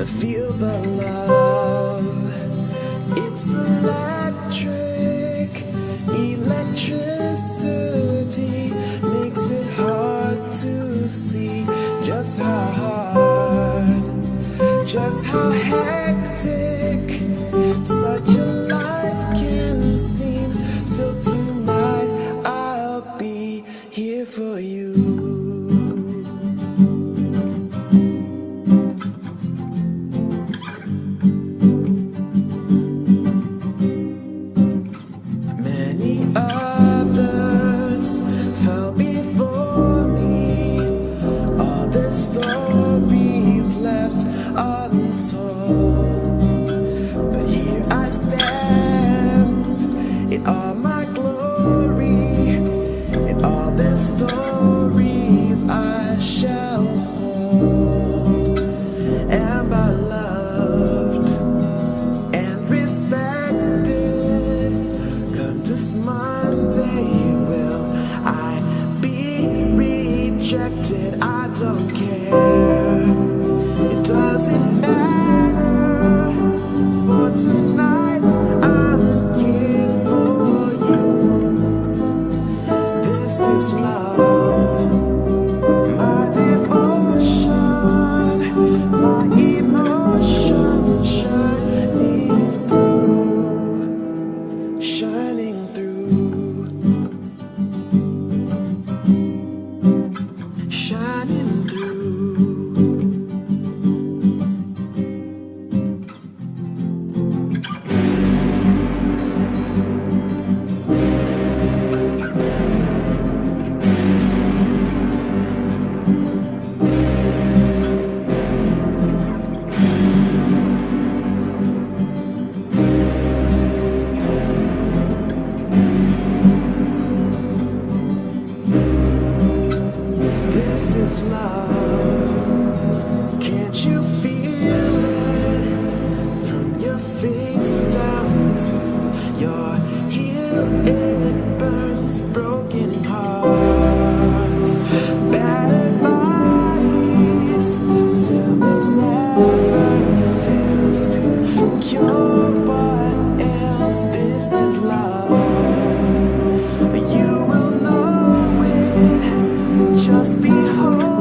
Feel the love, it's electric. Electricity makes it hard to see just how hard, just how hectic such a life can seem. So tonight I'll be here for you. Others fell before me, all their stories left untold. But here I stand in all my glory, in all their stories I shall hold. And by loved and respected, come this Monday, will I be rejected? I don't care, it doesn't matter, for tonight I'm here for you. This is love, my devotion, my emotion shining through, shining through, shining through. This is love, can't you feel it? From your face down to your heel, it burns broken hearts, battered bodies, still it never fails to cure what ails. This is love, you will know it, just behold.